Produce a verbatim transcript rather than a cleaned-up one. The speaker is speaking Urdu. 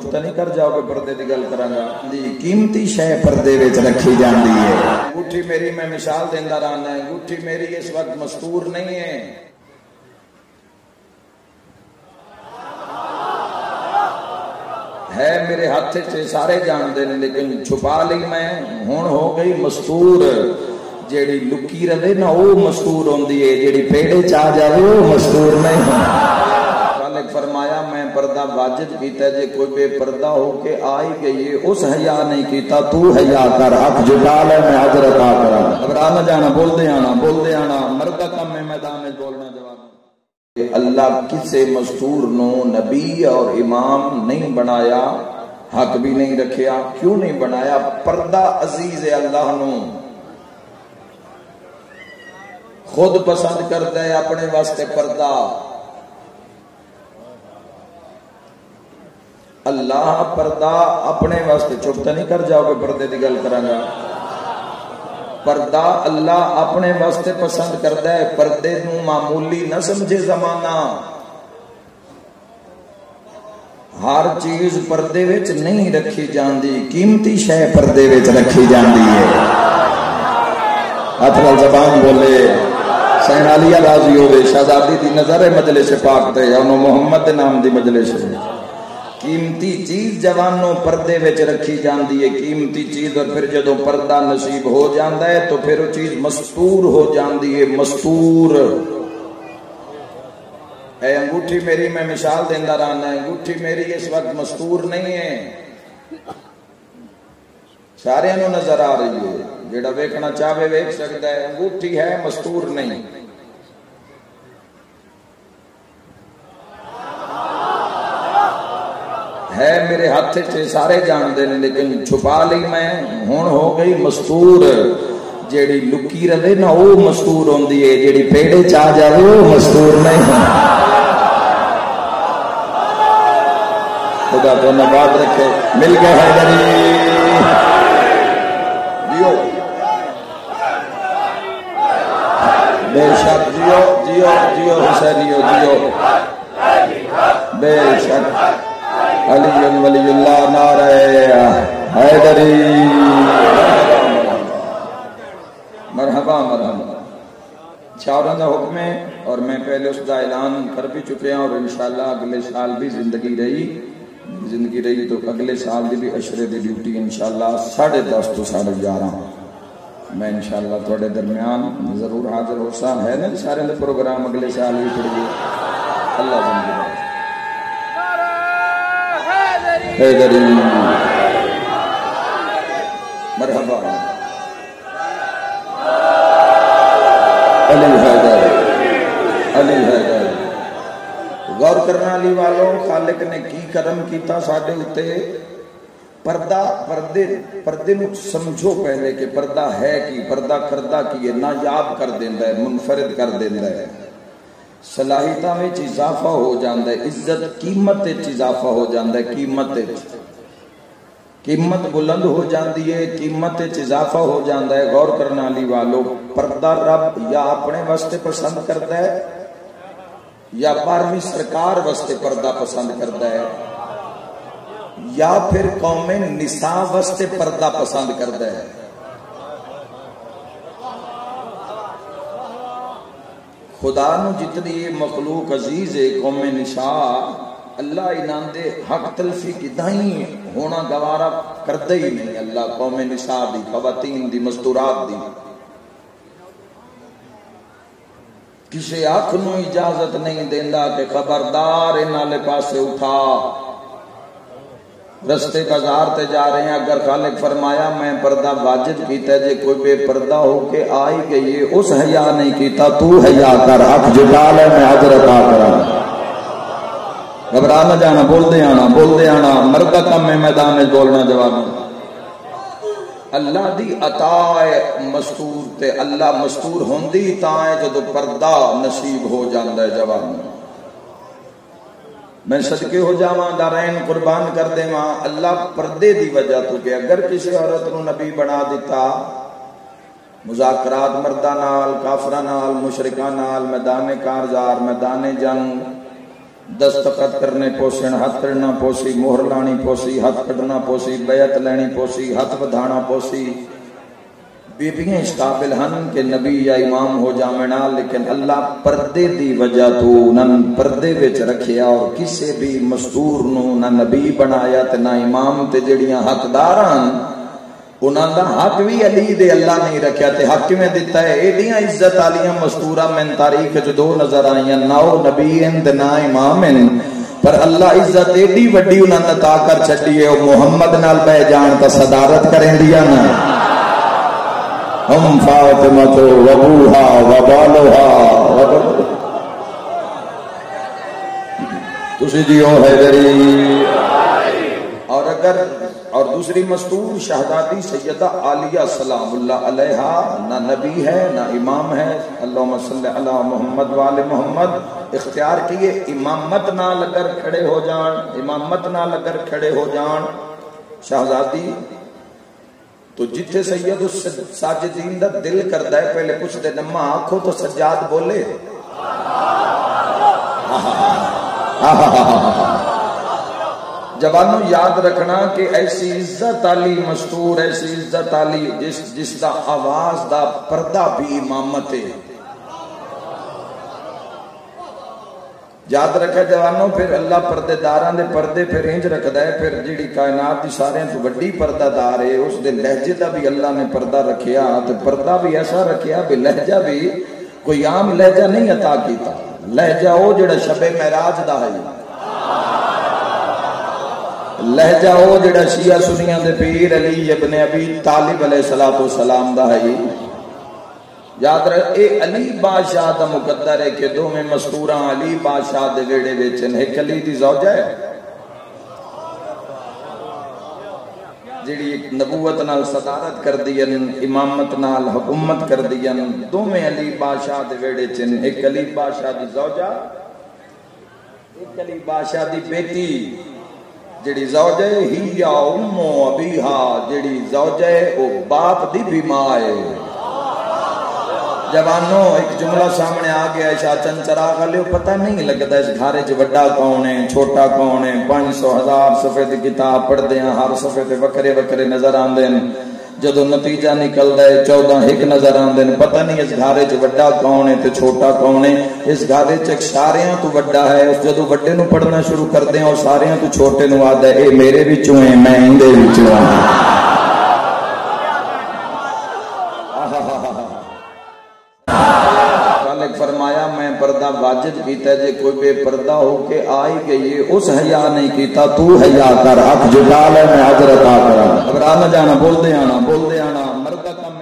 چپ تو نہیں کر جاؤ گے پردے دی گل کراں گا جی قیمتی شے پردے وچ رکھی جاندی ہے انگوٹھی میری میں مثال دیندا رہنا ہے انگوٹھی میری اس وقت مستور نہیں ہے ہے میرے ہاتھ سے سارے جانتے ہیں لیکن چھپا لی میں ہن ہو گئی مستور جیڑی لکی رہے نا وہ مستور ہوندی ہے جیڑی پیڑے چاہ جاوے وہ مستور نہیں خالق فرمایا میں پردہ واجب کیتا جے کوئی بے پردہ ہو کے آئی گئی ہے اس حیا نہیں کیتا تو حیا کر حق جھکا لے میں اجر عطا کراں گھبرا نہ جانا بول دے آنا بول دے آنا مرد کا کم ہے میدان میں بولنا جواب اللہ کسے مستور نو نبی اور امام نہیں بنایا حق بھی نہیں رکھیا کیوں نہیں بنایا پردہ عزیز ہے اللہ نو خود پسند کرتا ہے اپنے واسطے پردہ اللہ پردہ اپنے واسطے چپ تو نہیں کر جاؤ گے پردے دی گل کراں گا پردہ اللہ اپنے واسطے پسند کرتا ہے پردے نو معمولی نہ سمجھے زمانہ ہر چیز پردے وچ نہیں رکھی جاندی قیمتی شے پردے وچ رکھی جاندی ہے اپنا زبان بولے سینالیہ راضی ہوئے شہزادی دی نظر مجلس پاک تے یا محمد دے نام دی مجلس قیمتی چیز جوانوں پردے وچ رکھی جاندی ہے قیمتی چیز اور پھر جدوں پردہ نصیب ہو جاندا ہے تو پھر وہ چیز مستور ہو جاندی ہے مستور اے انگوٹھی میری میں مثال دیندا رہنا ہے انگوٹھی میری اس وقت مستور نہیں ہے سارے نو نظر آ رہی ہے جیڑا ویکھنا چاہے ویکھ سکتا ہے انگوٹھی ہے مستور نہیں ہے میرے ہاتھ سے سارے جانتے ہیں لیکن چھپا لی میں ہن ہو گئی مستور جیڑی لکی رہے نا وہ مستور ہوندی ہے جیڑی پیڑے چاہ جاوے وہ مستور نہیں خدا تو نباد رکھے مل گئے حیدری جیو بے شک جیو جیو جیو حسینیو جیو بے شک علی ولی اللہ نعرہ حیدری مرحبا مرحبا چاروں کا حکم ہے اور میں پہلے اس کا اعلان کر بھی چکے ہیں اور انشاءاللہ اگلے سال بھی زندگی رہی زندگی رہی تو اگلے سال بھی بھی عشرے دی ڈیوٹی انشاءاللہ ساڑھے دس تو ساڑھے گیارہ میں انشاءاللہ تھوڑے درمیان ضرور حاضر ہو سا ہے نا سارے پروگرام اگلے سال بھی پڑ گئے اللہ زندگی حیدری مرحبا علی حیدر علی حیدر غور کرنا علی والوں خالق نے کی کرم کیتا ساڈے اتے پردہ پردے پردے نو سمجھو پہلے کہ پردہ ہے کی پردہ کردہ کی ہے نایاب کر دیندا ہے منفرد کر دیندا ہے صلاحیتاں وچ اضافہ ہو جاندا ہے عزت قیمت وچ اضافہ ہو جاندا ہے قیمت وچ قیمت بلند ہو جاندی ہے قیمت وچ اضافہ ہو جاندا ہے غور کرنا علی والو پردہ رب یا اپنے واسطے پسند کرتا ہے یا بارہویں سرکار واسطے پردہ پسند کرتا ہے یا پھر قوم نساء واسطے پردہ پسند کرتا ہے خدا نو جتنی مخلوق عزیز ہے قوم نساء اللہ انہاں دے حق تلفی کی دائیں ہونا گوارا کردے ہی نہیں اللہ قوم نساء دی خواتین دی مستورات دی کسی آنکھ نو اجازت نہیں دیندا کہ خبردار انہاں لے پاسے اٹھا رستے بازار تے جا رہے ہیں اگر خالق فرمایا میں پردہ واجب کیتا ہے جے کوئی بے پردہ ہو کے آئی گئی ہے اس حیا نہیں کیتا تو حیا کر حق جھکا لے میں اجر عطا کراں گھبرا نہ جانا بول دے آنا بول دے آنا مرد کا کم ہے میدان میں بولنا جواب اللہ دی عطا مستور تے اللہ مستور ہوندی تاں ہے جدو پردہ نصیب ہو جاندا ہے جواب میں صدقے ہو جاواں دارین قربان کر دے ماں اللہ پردے دی وجہ تو کہ اگر کسی عورت نو نبی بنا دیتا مذاکرات مردہ نال کافرہ نال مشرکہ نال میدان کارزار میدان جنگ دستخط کرنے پوسن ہاتھ کڑنا پوسی مہر لانی پوسی ہاتھ کڑنا پوسی بیعت لینی پوسی ہاتھ بدھانا پوسی بیبیاں اس قابل ہن کہ نبی یا امام ہو جامنا لیکن اللہ پردے دی وجہ تو انہاں پردے وچ رکھیا اور کسے بھی مستور نو نہ نبی بنایا تے نہ امام تے جڑیاں حقداراں انہاں دا حق بھی علی دے اللہ نہیں رکھیا تے حق میں دیتا ہے ایڈیاں عزت والیاں مستورہ من تاریخ وچ دو نظر آئیاں نہ او نبی ہیں تے نہ امام ہیں پر اللہ عزت ایڈی وڈی انہاں نے عطا کر چھڈی ہے او محمد نال بہ جان تا صدارت کریں دیا نا ہم فاطمہ و ابوہا و بالوہا تسی جیو حیدری اور اگر اور دوسری مستور شہزادی سیدہ عالیہ سلام اللہ علیہا نہ نبی ہے نہ امام ہے اللہم صلی علی محمد وآل محمد اختیار کیے امامت نہ لگر کھڑے ہو جان امامت نہ لگر کھڑے ہو جان شہزادی تو جتھے سید ساجدین دا دل کردا ہے پہلے کچھ دے نما آنکھو تو سجاد بولے جوانوں یاد رکھنا کہ ایسی عزت علی مستور ایسی عزت علی جس جس دا آواز دا پردہ بھی امامت ہے یاد رکھا جوانوں پھر اللہ پردے داران دے پردے پھر انج رکھدا ہے پھر جیڑی کائنات دی سارے تو بڑی پردہ دار ہے اس دے لہجے دا بھی اللہ نے پردہ رکھیا تے پردہ بھی ایسا رکھیا بھی لہجہ بھی کوئی عام لہجہ نہیں عطا کیتا لہجہ او جڑا شب معراج دا ہے لہجہ او جڑا شیعہ سنیاں دے پیر علی ابن ابی طالب علیہ السلام دا ہے یاد رکھ اے علی بادشاہ دا مقدر ہے کہ دو میں مستوراں علی بادشاہ دے ویڑے وچن ایک علی دی زوجہ ہے جڑی ایک نبوت نال صدارت کر دین امامت نال حکومت کر دین دو میں علی بادشاہ دے ویڑے چن ایک علی بادشاہ دی زوجہ ایک علی بادشاہ دی بیٹی جڑی زوجہ ہی یا امو ابیہا جڑی زوجہ او باپ دی بھی ماں ہے جوانوں ایک جملہ سامنے آ گیا شاہ چند چراغ علیہ پتہ نہیں لگتا اس گھارے چ وڈا کون ہے چھوٹا کون ہے پانچ سو ہزار صفحے دی کتاب پڑھ دے ہیں ہر صفحے تے وکرے وکرے نظر آندے ہیں جدو نتیجہ نکل ہے چودہ ایک نظر آندے ہیں پتہ نہیں اس گھارے چ وڈا کون ہے تے چھوٹا کون ہے اس گھارے چ ساریاں تو وڈا ہے اس جدو وڈے نو پڑھنا شروع کر دیں اور ساریاں تو چھوٹے نو آدا ہے اے میرے وچوں ہیں میں اندے وچوں ہاں فرمایا میں پردہ واجب کیتا جے کوئی بے پردہ ہو کے آئی گئی اس حیا نہیں کیتا تو حیا کر حق جھکا لے میں حضرت آ کر گھبرا نہ جانا بول دے آنا بول دے آنا مردہ کا